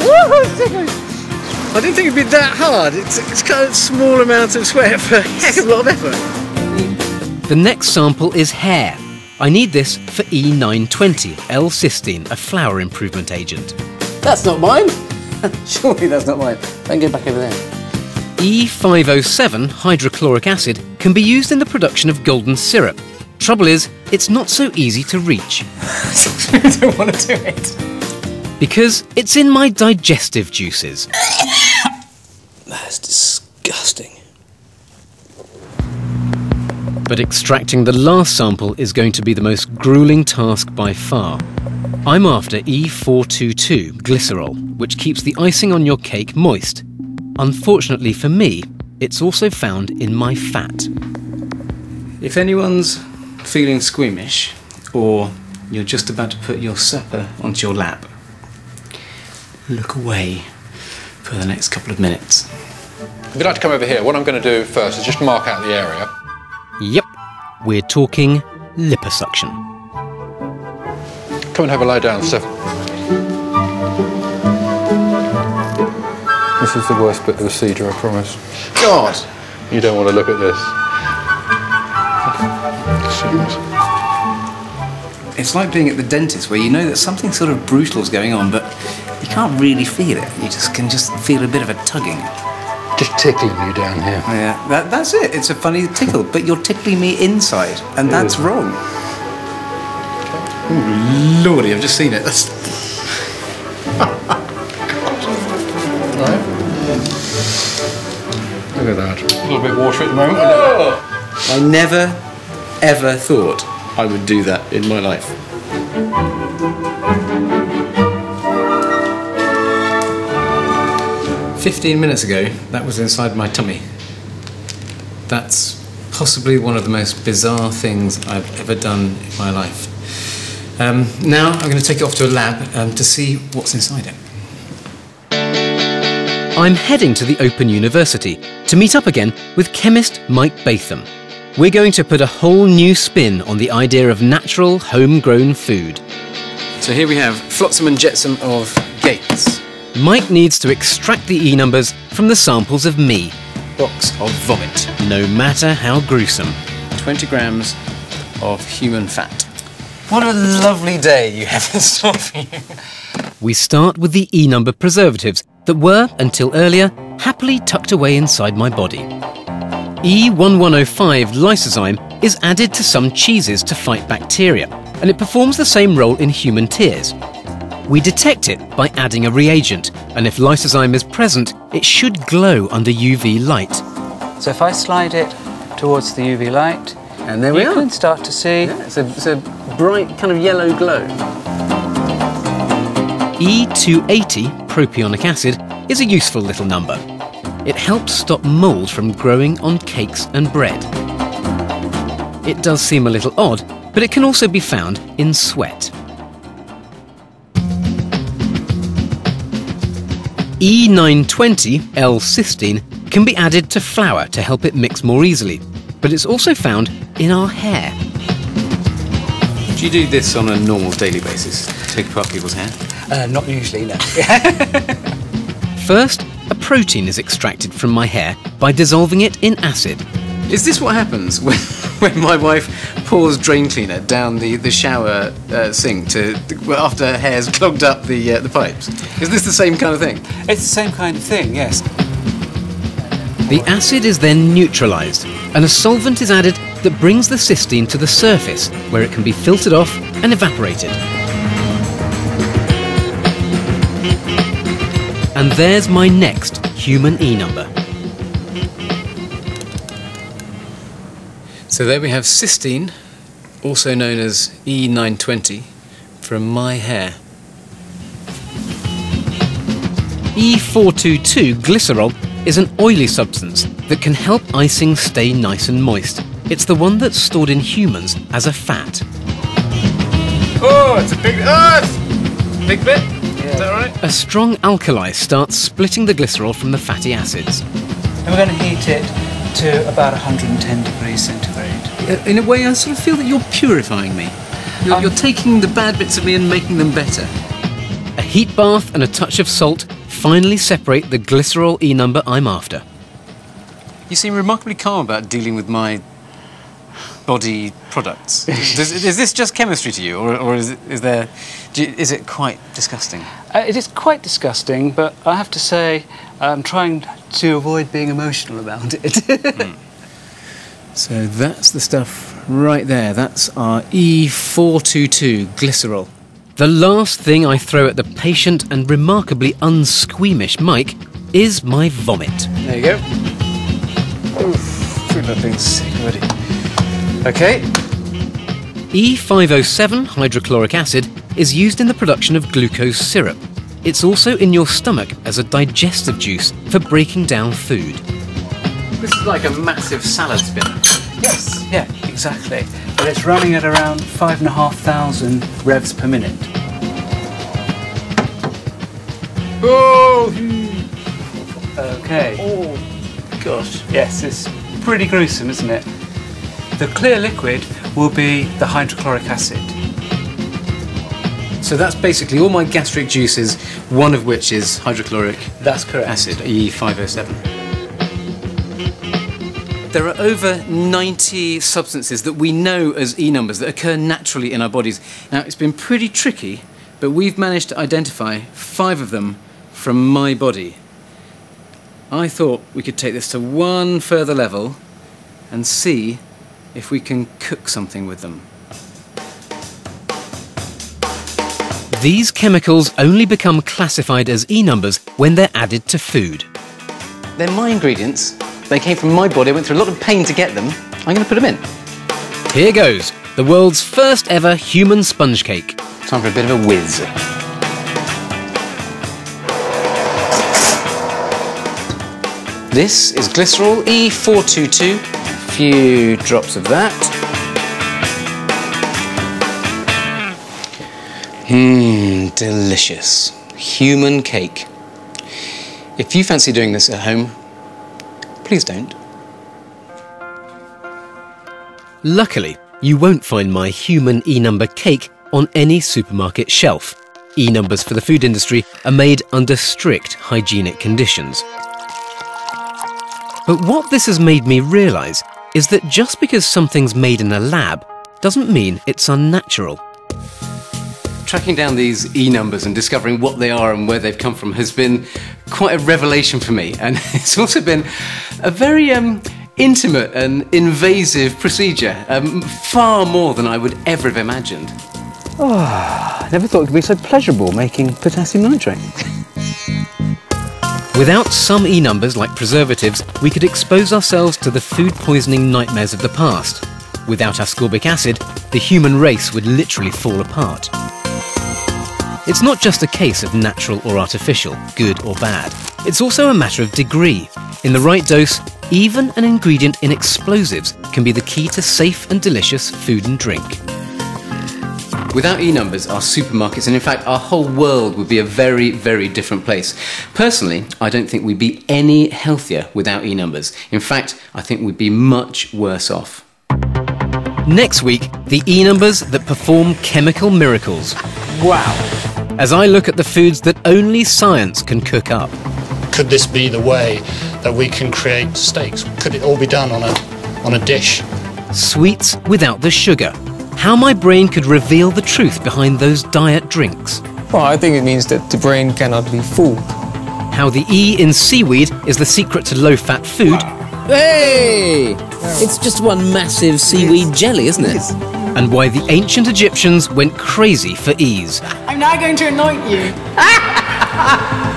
I didn't think it'd be that hard. It's, it's kind of a small amount of sweat for a heck of a lot of effort. The next sample is hair. I need this for E nine twenty, L-cysteine, a flower improvement agent. That's not mine. Surely that's not mine. Don't go back over there. E five oh seven, hydrochloric acid, can be used in the production of golden syrup. Trouble is, it's not so easy to reach. I don't want to do it. Because it's in my digestive juices. That's disgusting. But extracting the last sample is going to be the most grueling task by far. I'm after E four twenty-two, glycerol, which keeps the icing on your cake moist. Unfortunately for me, it's also found in my fat. If anyone's feeling squeamish or You're just about to put your supper onto your lap. Look away for the next couple of minutes. If you'd like to come over here, what I'm going to do first is just mark out the area. Yep, we're talking liposuction. Come and have a lie down, Steph. This is the worst bit of the procedure, I promise. God! You don't want to look at this. It's like being at the dentist where you know that something sort of brutal is going on, but you can't really feel it. You just can just feel a bit of a tugging. Just tickling you down here. Yeah, that, that's it. It's a funny tickle, but you're tickling me inside, and that's wrong. Ooh, lordy, I've just seen it. That's... Look at that. A little bit watery at the moment. Oh! I never, ever thought I would do that in my life. Fifteen minutes ago, that was inside my tummy. That's possibly one of the most bizarre things I've ever done in my life. Um, now I'm going to take it off to a lab um, to see what's inside it. I'm heading to the Open University to meet up again with chemist Mike Batham. We're going to put a whole new spin on the idea of natural, homegrown food. So here we have Flotsam and Jetsam of Gates. Mike needs to extract the E numbers from the samples of me, Box of vomit. no matter how gruesome. twenty grams of human fat. What a lovely day you have in store for you. We start with the E number preservatives that were, until earlier, happily tucked away inside my body. E one one oh five lysozyme is added to some cheeses to fight bacteria, and it performs the same role in human tears. We detect it by adding a reagent, and if lysozyme is present, it should glow under U V light. So if I slide it towards the U V light, and there we you are. can start to see. Yeah, it's, a, it's a bright kind of yellow glow. E two eighty propionic acid is a useful little number. It helps stop mould from growing on cakes and bread. It does seem a little odd, but it can also be found in sweat. E nine twenty L-cysteine can be added to flour to help it mix more easily, but it's also found in our hair. Do you do this on a normal daily basis? Take apart people's hair? Uh, not usually, no. First, a protein is extracted from my hair by dissolving it in acid. Is this what happens when, when my wife pours drain cleaner down the, the shower uh, sink to, well, after her hair's clogged up the, uh, the pipes? Is this the same kind of thing? It's the same kind of thing, yes. The acid is then neutralised, and a solvent is added that brings the cysteine to the surface, where it can be filtered off and evaporated. And there's my next human E number. So there we have cysteine, also known as E nine twenty, from my hair. E four twenty-two glycerol is an oily substance that can help icing stay nice and moist. It's the one that's stored in humans as a fat. Oh, it's a big, oh, it's a big bit. Is that right? A strong alkali starts splitting the glycerol from the fatty acids. And we're going to heat it to about one hundred ten degrees centigrade. In a way, I sort of feel that you're purifying me. You're, um, you're taking the bad bits of me and making them better. A heat bath and a touch of salt finally separate the glycerol E number I'm after. You seem remarkably calm about dealing with my body products. Does, is this just chemistry to you, or, or is, it, is there? Do you, is it quite disgusting? Uh, it is quite disgusting, but I have to say I'm trying to avoid being emotional about it. mm. So that's the stuff right there. That's our E four twenty-two glycerol. The last thing I throw at the patient and remarkably unsqueamish Mike is my vomit. There you go. Oof, feel like being sick already. Okay. E five oh seven hydrochloric acid is used in the production of glucose syrup. It's also in your stomach as a digestive juice for breaking down food. This is like a massive salad spinner. Yes, yeah, exactly. but it's running at around five and a half thousand revs per minute. Oh! Okay. Oh, gosh. Yes, it's pretty gruesome, isn't it? The clear liquid will be the hydrochloric acid. So that's basically all my gastric juices, one of which is hydrochloric That's correct. acid, E five oh seven. There are over ninety substances that we know as E numbers that occur naturally in our bodies. Now, it's been pretty tricky, but we've managed to identify five of them from my body. I thought we could take this to one further level and see if we can cook something with them. These chemicals only become classified as E numbers when they're added to food. They're my ingredients. They came from my body. I went through a lot of pain to get them. I'm going to put them in. Here goes, the world's first ever human sponge cake. Time for a bit of a whiz. This is glycerol E four two two. A few drops of that. Mmm, delicious. Human cake. If you fancy doing this at home, please don't. Luckily, you won't find my human E number cake on any supermarket shelf. E numbers for the food industry are made under strict hygienic conditions. But what this has made me realise is that just because something's made in a lab doesn't mean it's unnatural. Tracking down these E numbers and discovering what they are and where they've come from has been quite a revelation for me, and it's also been a very um, intimate and invasive procedure, um, far more than I would ever have imagined. Oh, I never thought it could be so pleasurable making potassium nitrate. Without some E numbers like preservatives, we could expose ourselves to the food poisoning nightmares of the past. Without ascorbic acid, the human race would literally fall apart. It's not just a case of natural or artificial, good or bad. It's also a matter of degree. In the right dose, even an ingredient in explosives can be the key to safe and delicious food and drink. Without E numbers, our supermarkets, and in fact our whole world, would be a very, very different place. Personally, I don't think we'd be any healthier without E numbers. In fact, I think we'd be much worse off. Next week, the E numbers that perform chemical miracles. Wow. As I look at the foods that only science can cook up. Could this be the way that we can create steaks? Could it all be done on a, on a dish? Sweets without the sugar. How my brain could reveal the truth behind those diet drinks. Well, I think it means that the brain cannot be fooled. How the E in seaweed is the secret to low-fat food. Hey! It's just one massive seaweed jelly, isn't it? And why the ancient Egyptians went crazy for E's. I'm now going to anoint you.